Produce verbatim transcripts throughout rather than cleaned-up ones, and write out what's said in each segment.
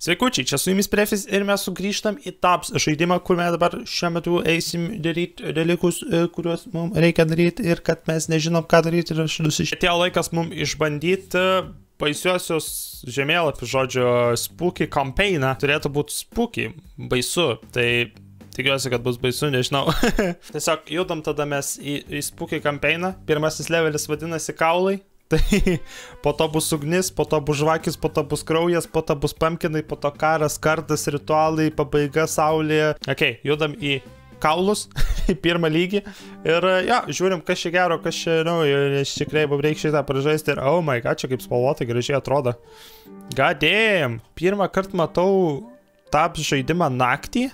Sveikučiai, čia su jumis Prefis ir mes sugrįžtam į Taps žaidimą, kur mes dabar šiuo metu eisim daryti dalykus, kuriuos mums reikia daryti ir kad mes nežinom, ką daryti ir aš nusišė. Atėjo laikas mums išbandyti baisiosios žemėlapį, žodžio, spooky campaigną. Turėtų būti spooky, baisu, tai tikiuosi, kad bus baisu, nežinau. Tiesiog judam tada mes į, į spooky campaigną. Pirmasis levelis vadinasi kaulai. Tai po to bus ugnis, po to bus žvakis, po to bus kraujas, po to bus pumpkinai, po to karas, kartas, ritualai, pabaiga, saulė. Ok, judam į kaulus, į pirmą lygį. Ir jo, žiūrim, kas čia gero, kas čia, nu, iš tikrai reikia šitą pražaisti. Ir oh my god, čia kaip spalvotai gražiai atrodo. God damn, pirmą kartą matau Taps žaidimą naktį.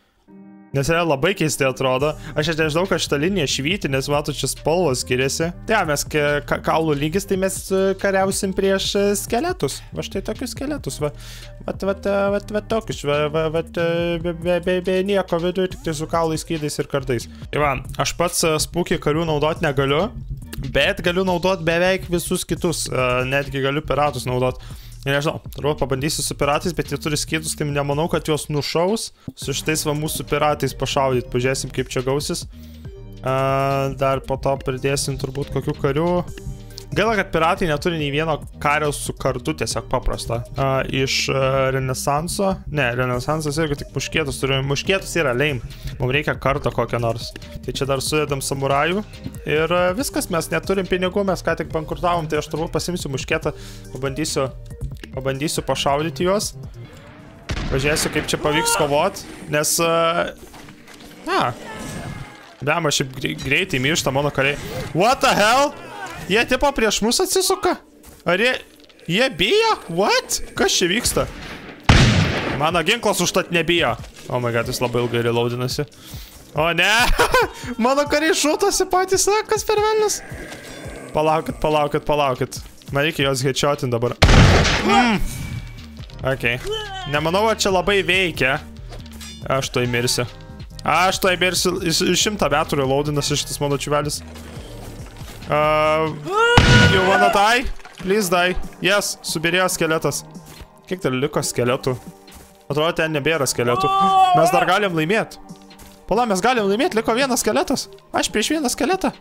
Nes yra labai keistai atrodo. Aš nežinau, kad šitą liniją švyti, nes matot, čia spalvos skiriasi. Tai ja, mes ka kaulų lygis, tai mes kariausim prieš skeletus. Va štai tokius skeletus, va. Vat, vat, vat, vat tokius, va, va, vat, be, be, be, be nieko viduje, tik tai su kaulais, skydais ir kardais. Ivan, aš pats spooky karių naudoti negaliu, bet galiu naudoti beveik visus kitus, netgi galiu piratus naudoti. Nežinau, turbūt pabandysiu su piratais, bet jie turi skydus, tai nemanau, kad juos nušaus. Su šitais va mūsų piratais pašaudyt, pažiūrėsim, kaip čia gausis. Uh, dar po to pridėsim turbūt kokių karių. Gaila, kad piratai neturi nei vieno kario su kardu, tiesiog paprasta. Uh, iš uh, Renesanso, ne, Renesansas irgi tik muškietus turiu. Muškietus yra lame, mums reikia karto kokią nors. Tai čia dar sudedam samurajų. Ir uh, viskas, mes neturim pinigų, mes ką tik bankrutavom, tai aš turbūt pasimsiu muškietą, pabandysiu, pabandysiu pašaudyti juos. Pažiūrėsiu, kaip čia pavyks kovot, nes... Uh, na, bema, šiaip greitai miršta mano kariai. What the hell? Jie tipo prieš mus atsisuka? Ar jie... Jie bijo? What? Kas čia vyksta? Mano ginklas užtat nebijo. Oh my god, jis labai ilgai reloadinasi. O ne! Mano kariai šūtosi patys, na, kas per velnius? Palaukit, palaukit, palaukit. Man reikia jos headshotint dabar. Mm. Ok. Nemanau, kad čia labai veikia. Aš to įmirsiu. Aš to įmirsiu. Šimtą metų reloadinasi šitas mano čiuvelis. Uh, you wanna die? Please die. Yes, subirėjo skeletas. Kiek dar liko skeletų? Atrodo, ten nebėra skeletų. Mes dar galim laimėti. Pala, mes galim laimėti, liko vienas skeletas. Aš prieš vieną skeletą.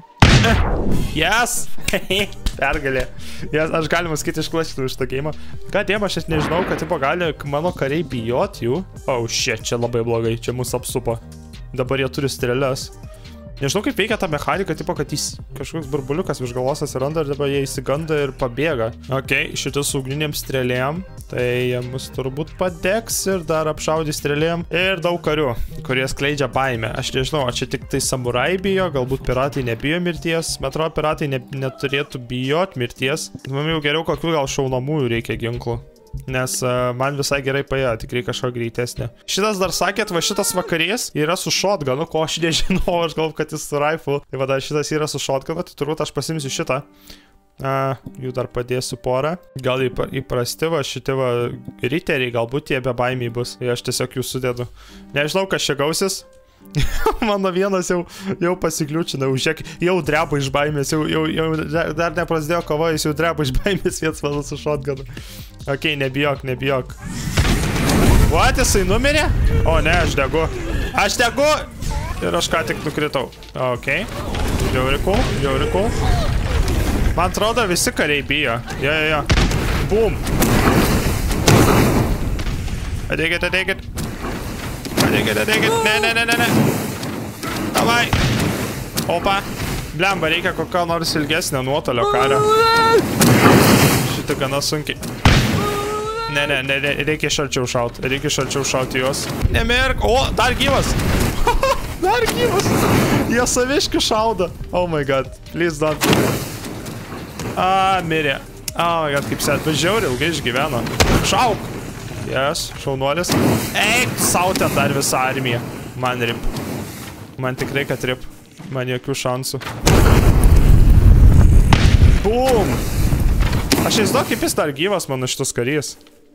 Yes! Pergalė. Yes, aš galima sakyti išklašyti už tą geimą. Ką dėm, aš nežinau, kad tipo gali mano kariai bijot jų. Oh shit, čia labai blogai, čia mus apsupo. Dabar jie turi strėles. Nežinau, kaip veikia ta mechanika, tipo, kad jis kažkoks burbuliukas virš galvos atsiranda ir dabar jie įsiganda ir pabėga. Ok, šitas ugninėm strėlėm, tai jie mus turbūt padegs ir dar apšaudys strėlėm. Ir daug karių, kurie skleidžia baimę. Aš nežinau, ar čia tik tai samurai bijo, galbūt piratai nebijo mirties. Man atrodo, piratai ne, neturėtų bijot mirties. Man jau geriau kokių gal šaunamųjų reikia ginklų. Nes uh, man visai gerai paėjo, tikrai kažko greitesnė. Šitas dar sakėt, va šitas vakarys yra su shotgunu, ko aš nežinau, aš galvoju, kad jis su rifle. Tai va, šitas yra su shotgunu, tai turbūt aš pasimsiu šitą. Uh, jų dar padėsiu porą. Gal įprasti va šitie va riteriai, galbūt jie be baimiai bus. Tai aš tiesiog jų sudedu. Nežinau, kas čia gausis. Mano vienas jau, jau pasikliučina, žiūrėk, jau dreba iš baimės, jau, jau, jau dar neprasidėjo kova, jis jau dreba iš baimės viens mano su shotgunu. Ok, nebijok, nebijok. What, jisai numirė? O ne, aš degu. Aš degu! Ir aš ką tik nukritau. Ok, žiauri cool, žiauri cool. Man atrodo, visi kariai bijo. Jo, jo, jo. Boom. Ateikit, ateikit. Ateikit, ateikit. Ne, ne, ne, ne, ne. Davai. Opa. Blemba, reikia kokio nors ilgesnio nuotolio kario. Šitą gana sunkiai. Ne, ne, ne, reikia šalčiau šauti. Reikia šalčiau šauti juos. Nemirk. O, dar gyvas. Dar gyvas. Jie saviški šauda. Oh my god. Please don't. A, mirė. Oh my god, kaip set. Bet žiauri ilgai išgyveno. Šauk. Yes, šaunuolis. Eik, sau ten dar visą armiją. Man rip. Man tikrai, kad rip. Man jokių šansų. Boom. Aš įsivaizduoju, kaip jis dar gyvas mano šitus karys.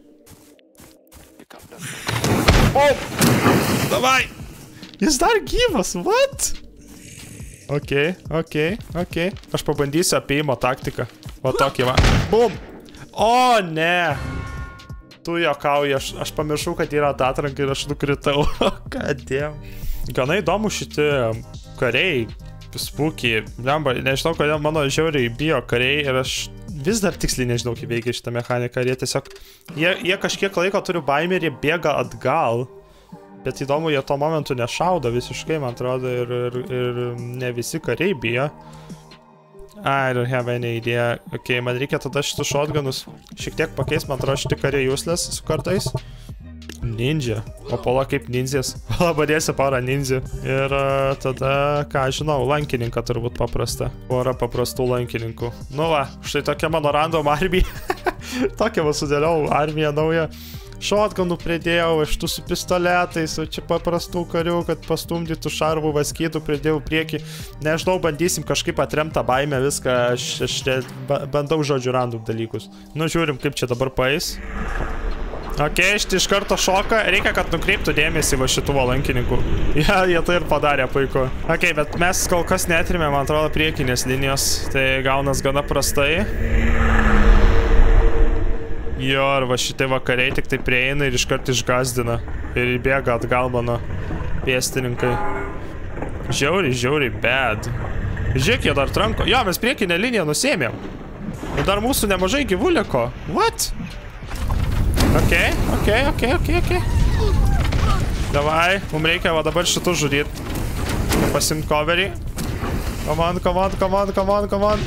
Boom. Davai. Jis dar gyvas, what? Ok, ok, ok. Aš pabandysiu apėjimo taktiką. O tokį va. Boom. O, ne. tu jokauji, aš, aš pamiršau, kad yra atatranka ir aš nukritau. Kadėl? Gana įdomu šitie kariai, spūkiai. Nežinau, kodėl mano žiauriai bijo kariai ir aš vis dar tiksliai nežinau, kaip veikia šitą mechaniką. Ir jie tiesiog, jie, jie kažkiek laiko turi baimę ir jie bėga atgal. Bet įdomu, jie tuo momentu nešaudo visiškai, man atrodo, ir, ir, ir ne visi kariai bijo. I don't have any idea. Ok, man reikia tada šitus shotgunus šiek tiek pakeist, man atrodo, šitie kariai useless su kartais. Ninja. O pala kaip ninjas. Labadėsi parą ninja. Ir uh, tada, ką žinau, lankininką turbūt paprasta. Pora paprastų lankininkų. Nu va, štai tokia mano random armija. Tokia va sudėliau armiją naują. Shotgunų pridėjau, iš tų su pistoletais, o čia paprastų karių, kad pastumdytų šarvų, vaskytų, pridėjau priekį. Nežinau, bandysim kažkaip atremtą baimę, viską, aš, aš bandau žodžiu random dalykus. Nu, žiūrim, kaip čia dabar paeis. Ok, štai iš karto šoka, reikia, kad nukreiptų dėmesį va šitų valankininkų. Ja, jie tai ir padarė, puiku. Ok, bet mes kol kas netrime, man atrodo, priekinės linijos, tai gaunas gana prastai. Jo, ir va šitie vakariai tik tai prieina ir iškart išgazdina. Ir įbėga atgal mano pėstininkai. Žiauriai, žiauriai bad. Žiūrėk, jie dar tranko. Jo, mes priekinę liniją nusėmėm. Ir dar mūsų nemažai gyvų liko. What? Ok, ok, ok, ok, ok. Davai, mums reikia va dabar šitų žudyt. Pasimt coverį. Come on, come on, come on, come on, come on.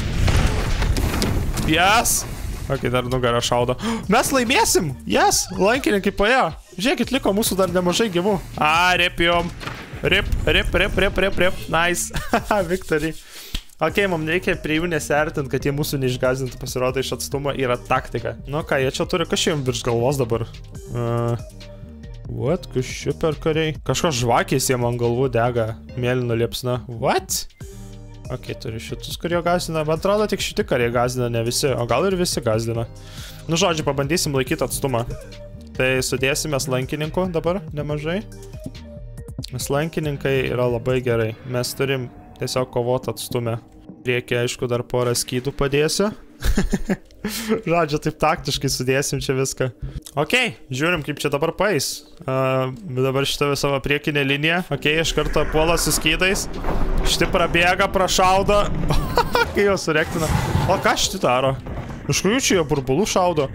Yes. Ok, dar nugarą šaudo. Mes laimėsim! Yes! Lankininkai paėjo. Žiūrėkit, liko mūsų dar nemažai gyvų. A, rip jom. Rip, rip, rip, rip, rip, rip. Nice. Victory. Ok, mums reikia prie jų nesiartinti, kad jie mūsų neišgazintų, pasirodo iš atstumo yra taktika. Nu ką, jie čia turi kažkaip virš galvos dabar. Uh, what? Kažkaip per kariai. Kažkas žvakės jie man galvų dega. Mėlyno liepsna. What? Ok, turi šitus, kurie gazina. Man atrodo, tik šitie kariai gazina, ne visi. O gal ir visi gazina. Nu, žodžiu, pabandysim laikyti atstumą. Tai sudėsime lankininkų dabar nemažai. Nes lankininkai yra labai gerai. Mes turim tiesiog kovot atstumę. Priekį, aišku, dar porą skydų padėsiu. Žodžiu, taip taktiškai sudėsim čia viską. Ok, žiūrim, kaip čia dabar paeis. Uh, dabar šitą savo priekinę liniją. Ok, iš karto puola su skydais. Štai prabėga, prašaudo. Kai jo surektina. O ką šitą daro? Iš kurių čia jo burbulų šaudo?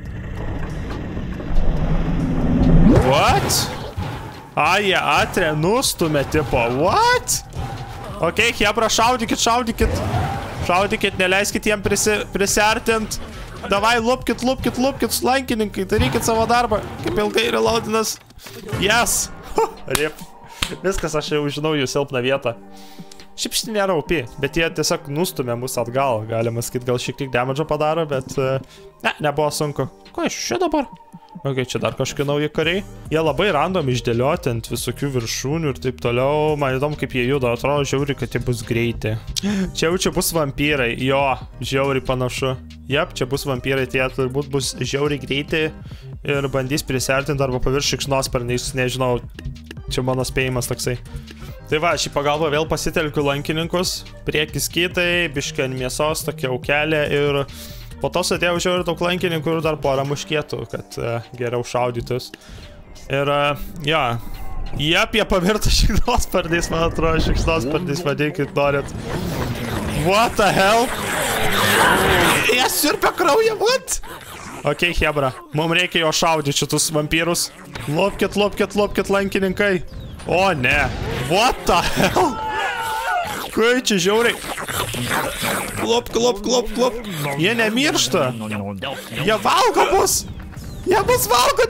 What? A, jie atrė, nustumė tipo. What? Ok, hebra, šaudykit, šaudykit. Šaudykit, neleiskit jiem prisi, prisiartint. Davai, lupkit, lupkit, lupkit, lankininkai, darykit savo darbą. Kaip ilgai reloadinas. Yes. Rip. Viskas, aš jau žinau jų silpną vietą. Šiaip šitai nėra O P, bet jie tiesiog nustumė mus atgal. Galima sakyti, gal šiek tiek damage'o padaro, bet... Ne, nebuvo sunku. Ko iš čia dabar? Ok, čia dar kažkokie nauji kariai. Jie labai random išdėlioti ant visokių viršūnių ir taip toliau. Man įdomu, kaip jie juda. Atrodo, žiauri, kad jie bus greiti. Čia jau čia bus vampyrai. Jo, žiauri panašu. Jep, čia bus vampyrai. Tie turbūt bus žiauri greiti ir bandys prisiartinti arba pavirš šikšnosparniais. Nežinau, čia mano spėjimas toksai. Tai va, šį pagalbą vėl pasitelkiu lankininkus. Priekis kitai, biškį ant mėsos, tokia aukelė ir... Po to atėjau žiauri daug lankininkų ir dar porą muškėtų, kad uh, geriau šaudytus. Ir, uh, jo, jep, jie pavirto šikšnosparniais, man atrodo, šikšnosparniais vadinkit norit. What the hell? Jie siurbia kraują, what? Ok, hebra, mums reikia jo šaudyti šitus vampyrus. Lopkit, lopkit, lopkit, lankininkai. O, ne. What the hell? Kai čia žiauriai. Klop, klop, klop, klop. Jie nemiršta. Jie valgo bus. Jie bus valgo.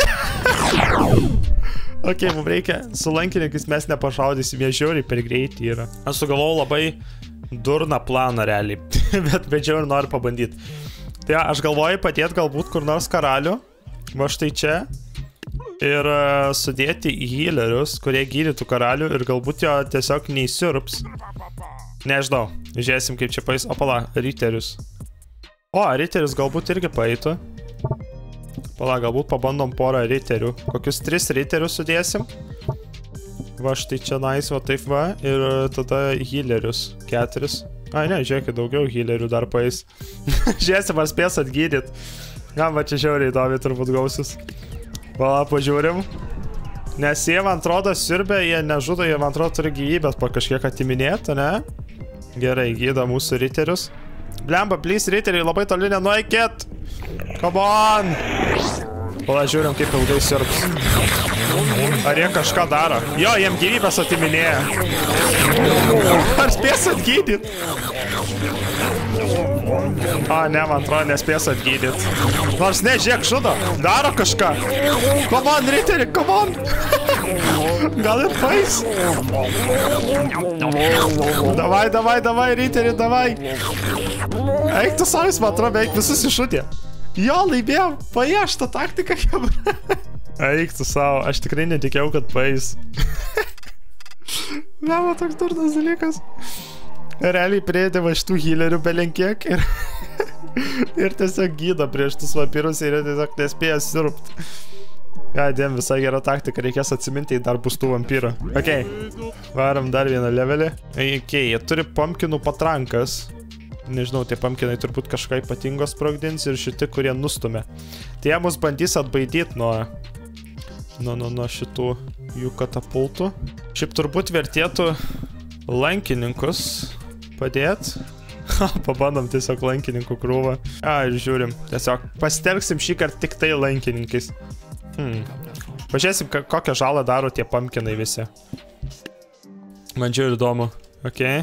Ok, mums reikia. Su lankininkais mes nepašaudysim. Jie žiauriai per greitį yra. Aš sugalvojau labai durną planą realiai. Bet bedžiau ir noriu pabandyti. Tai aš galvoju padėti galbūt kur nors karalių. Va štai čia. Ir uh, sudėti į healerius, kurie gydytų karalių ir galbūt jo tiesiog neįsiurps. Nežinau, žiūrėsim kaip čia paeis. Opala, riterius. O, riterius galbūt irgi paeitų. Pala, galbūt pabandom porą riterių. Kokius tris riterius sudėsim. Va, štai čia nice, va taip va. Ir tada healerius. Keturis. Ai, ne, žiūrėkit, daugiau healerių dar paeis. Žiūrėsim, ar spės atgydyt. Gal, va čia žiauriai įdomi turbūt gausis. Va, pažiūrim. Nes jie, man atrodo, siurbė, jie nežudo, jie, man atrodo, turi gyvybės po kažkiek atiminėti, ne? Gerai, gydo mūsų riterius. Blemba, please, riteriai, labai toli nenueikit. Come on. Pala, žiūrim, kaip ilgai siurbs. Ar jie kažką daro? Jo, jiem gyvybės atiminėja. Ar spės atgydyt? A, ne, man atrodo, nespės atgydyt. Nors ne, žiūrėk, žudo. Daro kažką. Come on, riteri, come on. Gal ir pais. Davai, davai, davai, riteri, davai. Eik tu savais, man atrodo, beveik visus iššutė. Jo, laimėjom, paėjo šitą taktiką. Eik tu savo, aš tikrai netikėjau, kad paeis. Mama, toks turtas dalykas. Realiai prieidė va šitų healerių belenkiek ir, ir tiesiog gydo prieš tus vampirus ir jie tiesiog nespėjo siurbt. Ja, dėm, visai gera taktika, reikės atsiminti į dar bus tų vampyrų. Ok, varom dar vieną levelį. Ok, jie turi pumpkinų patrankas. Nežinau, tie pumpkinai turbūt kažką ypatingo sprogdins ir šiti, kurie nustumė. Tai jie mus bandys atbaidyti nuo, nuo, nuo, nuo šitų jų katapultų. Šiaip turbūt vertėtų lankininkus padėti. Pabandom tiesiog lankininkų krūvą. A, ir žiūrim. Tiesiog pasitelksim šį kartą tik tai lankininkais. Hmm. Pažiūrėsim, kokią žalą daro tie pumpkinai visi. Man čia ir įdomu. Ok.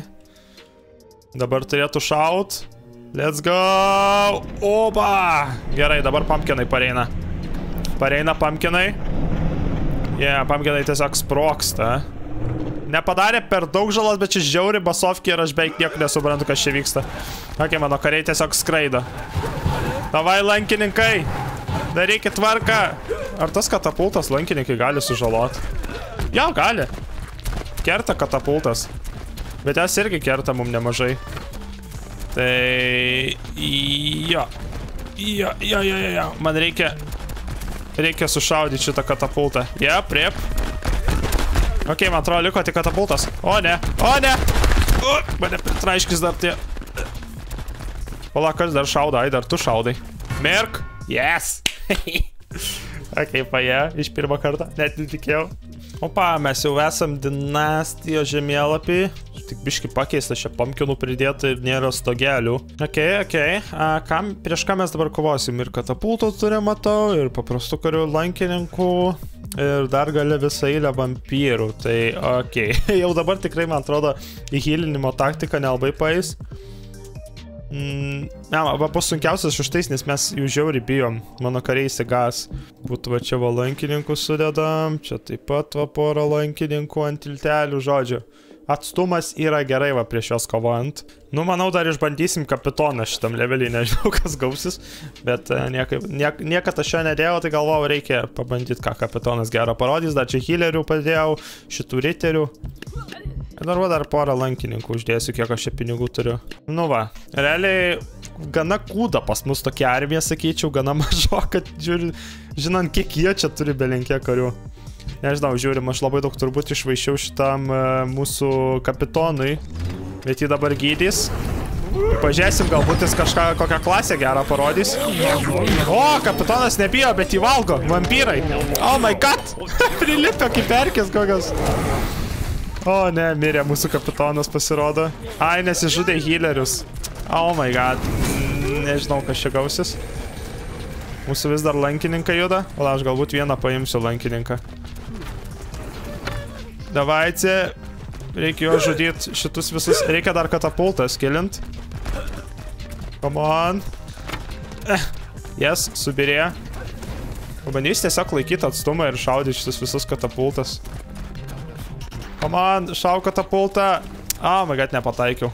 Dabar turėtų šaut. Let's go! Oba! Gerai, dabar pumpkinai pareina. Pareina pumpkinai. Yeah, pumpkinai tiesiog sproksta. Nepadarė per daug žalos, bet čia žiauri basovki ir aš beveik nieko nesuprantu, kas čia vyksta. Ok, mano kariai tiesiog skraido. Davai, lankininkai! Darykit tvarką! Ar tas katapultas lankininkai gali sužaloti? Jau, gali. Kerta katapultas. Bet jas irgi kerta mum nemažai. Tai... Jo. Jo, jo, jo, jo. Man reikia... Reikia sušaudyti šitą katapultą. Jep, priep. Ok, man atrodo, liko tik katapultas. O, ne. O, ne. O, mane pritraiškis dar tie. Pala, kas dar šauda? Ai, dar tu šaudai. Mirk. Yes. Ok, paė. Iš pirmą kartą. Net netikėjau. Opa, mes jau esam dinastijos žemėlapį. Tik biški pakeista, čia pumpkinų pridėta ir nėra stogelių. Ok, ok. A, kam, prieš ką mes dabar kovosim? Ir katapultų turim, matau, ir paprastų karių lankininkų. Ir dar gali visą eilę vampyrų. Tai, ok. Jau dabar tikrai, man atrodo, įhylinimo taktika nelabai paeis. Mm, ne, va, bus sunkiausias šeštais, nes mes jų žiauriai bijom. Mano kariai įsigas. Būtų va čia va lankininkų sudedam. Čia taip pat va porą lankininkų ant tiltelių, žodžiu. Atstumas yra gerai va prieš juos kovojant. Nu, manau, dar išbandysim kapitoną šitam levelį, nežinau, kas gausis. Bet nieka, niek, niekad aš jo nedėjau, tai galvojau, reikia pabandyti, ką kapitonas gerą parodys. Dar čia healerių padėjau, šitų riterių. Ir dar va dar porą lankininkų uždėsiu, kiek aš čia pinigų turiu. Nu va, realiai gana kūda pas mus tokia armija, sakyčiau, gana mažo, kad žiūri, žinant, kiek jie čia turi belenkiek karių. Nežinau, žiūrim, aš labai daug turbūt išvaišiau šitam uh, mūsų kapitonui, bet jį dabar gydys. Pažiūrėsim, galbūt jis kažką, kokią klasę gerą parodys. O, kapitonas nebijo, bet jį valgo, vampyrai. Oh my god, prilipio kaip erkės kokios. O, ne, mirė mūsų kapitonas pasirodo. Ai, nes jis žudė healerius. Oh my god. Nežinau, kas čia gausis. Mūsų vis dar lankininkai juda. O, aš galbūt vieną paimsiu lankininką. Davaitė. Reikia jo žudyti šitus visus. Reikia dar katapultas kilint. Come on. Eh. Yes, subirėjo. Pabandys tiesiog laikyti atstumą ir šaudyti šitus visus katapultas. Come on, šau katapultą. Oh my god, nepataikiau.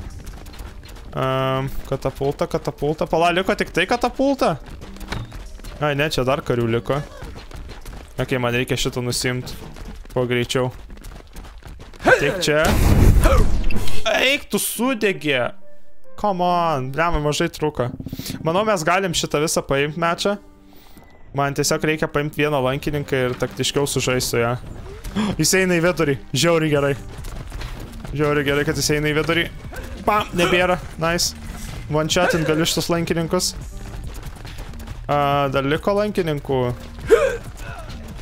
Um, katapultą, katapultą. Pala, liko tik tai katapultą? Ai, ne, čia dar karių liko. Ok, man reikia šitą nusimti. Kuo greičiau. Tik čia. Eik, tu sudegė. Come on, blema, mažai truko. Manau, mes galim šitą visą paimti mečą. Man tiesiog reikia paimti vieną lankininką ir taktiškiau sužaisti su ją. Jis eina į vidurį. Žiauriai gerai. Žiauriai gerai, kad jis eina į vidurį. Pam, nebėra. Nice. One-shotint galiu šitus lankininkus. Uh, dar liko lankininkų.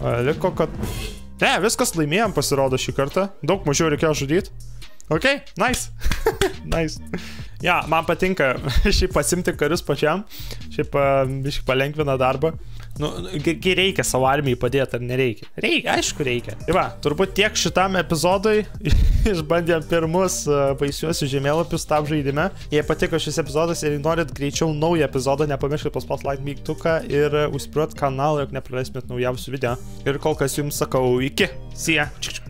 Liko, kad... Ne, viskas laimėjom pasirodo šį kartą. Daug mažiau reikėjo žudyti. Ok, nice. Nice. Ja, man patinka šiaip pasimti karius pačiam. Šiaip biškai palengvina darbą. Nu, kai reikia savo armijai padėti, ar nereikia? Reikia, aišku reikia. Tai va, turbūt tiek šitam epizodui. Išbandėm pirmus baisiuosius žemėlapius tam žaidime. Jei patiko šis epizodas ir norit greičiau naują epizodą, nepamirškit paspausti like mygtuką ir užspiriuot kanalą, jog nepraleistumėt naujausių video. Ir kol kas jums sakau iki. See ya.